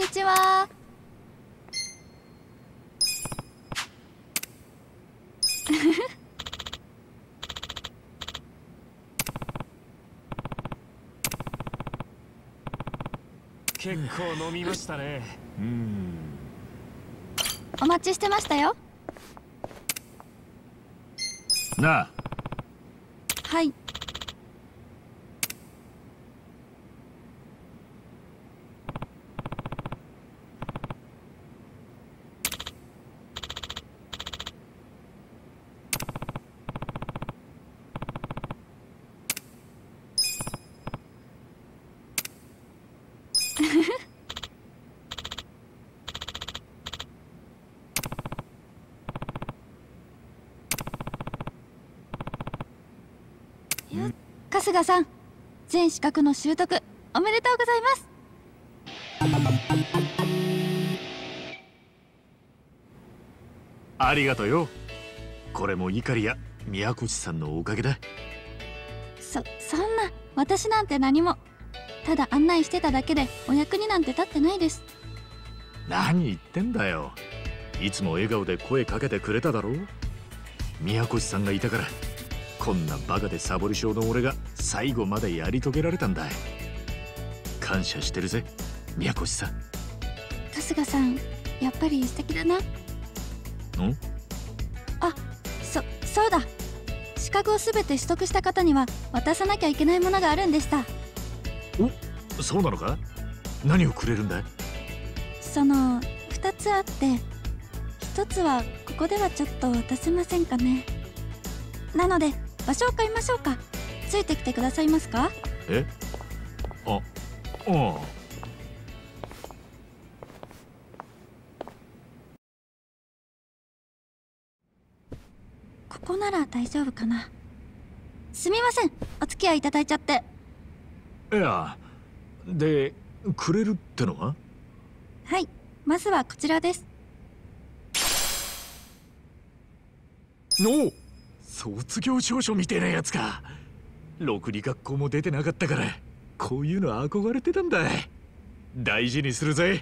ちは。 結構飲みましたね。 お待ちしてましたよ。 なあ。 はい。春日さん、全資格の習得おめでとうございます。 ありがとよ。これもイカリや宮越さんのおかげだ。 そんな、私なんて何も。ただ案内してただけでお役になんて立ってないです。 何言ってんだよ。いつも笑顔で声かけてくれただろう。宮越さんがいたからこんなバカでサボり症の俺が最後までやり遂げられたんだ。感謝してるぜ、宮越さん。 春日さん、やっぱり素敵だな。あ、そうだ。資格をすべて取得した方には渡さなきゃいけないものがあるんでした。 お、そうなのか。何をくれるんだい。 2つあって、1つはここではちょっと渡せませんかね。なので場所を変えましょうか。ついてきてくださいますか。 あ。 ここなら大丈夫かな。すみません、お付き合いいただいちゃって。 いや、でくれるってのは。 はい、まずはこちらです。 お、卒業証書みたいなやつか。ろくに学校も出てなかったからこういうの憧れてたんだ。大事にするぜ。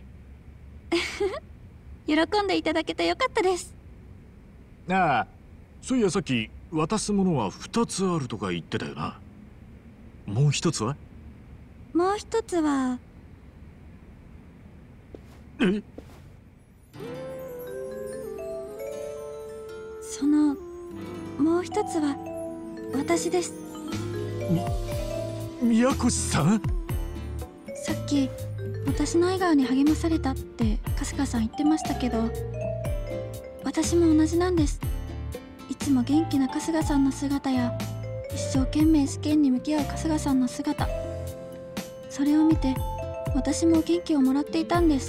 喜んでいただけてよかったです。 ああ、そういやさっき渡すものは2つあるとか言ってたよな。もう1つは。 もう1つはもう1つは私です。 宮越さん。 さっき私の笑顔に励まされたって春日さん言ってましたけど、私も同じなんです。いつも元気な春日さんの姿や一生懸命試験に向き合う春日さんの姿、それを見て私も元気をもらっていたんです。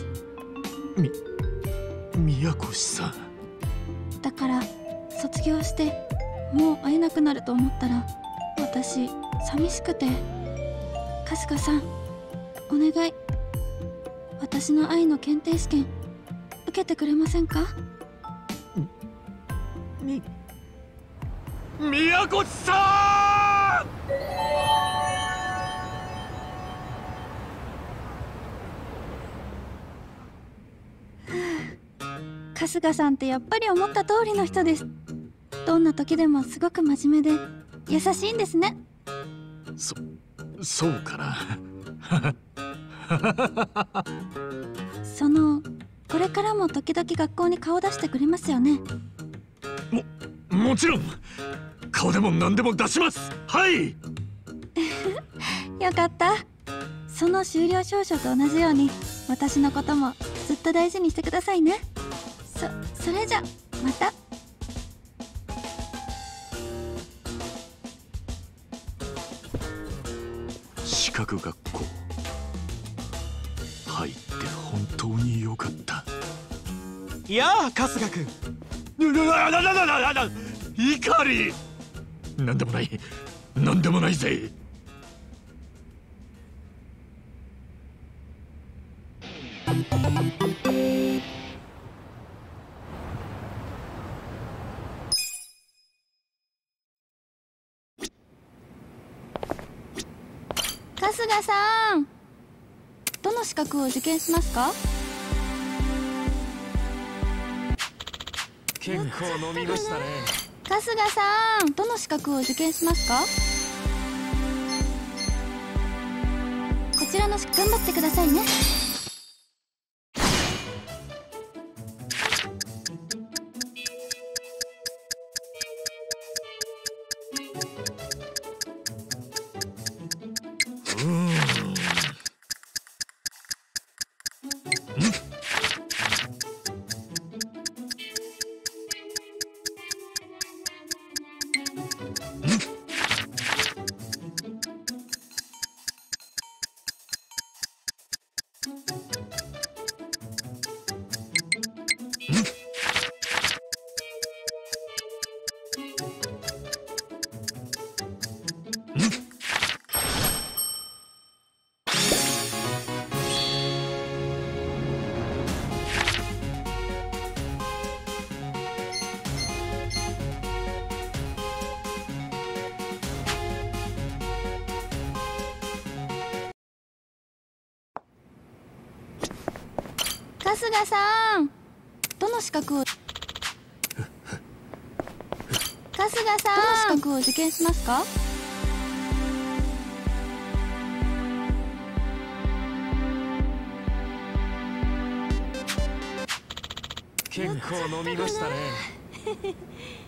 宮越さん。 だから卒業してもう会えなくなると思ったら私寂しくて、春日さんお願い、私の愛の検定試験受けてくれませんか。 宮越さん。 春日さんってやっぱり思った通りの人です。どんな時でもすごく真面目で優しいんですね。 そうかな。 これからも時々学校に顔出してくれますよね。 もちろん顔でも何でも出します。はい。 よかった。その修了証書と同じように私のこともずっと大事にしてくださいね。それじゃまた。 資格学校入って本当によかった。 いやあ、春日君。 怒り。なんでもないなんでもないぜ。 春日さん、どの資格を受験しますか。 結構飲みましたね。 春日さん、どの資格を受験しますか？こちらの頑張ってくださいね。春日さん、どの資格を春日さん、どの資格を受験しますか？ 結構飲みましたね。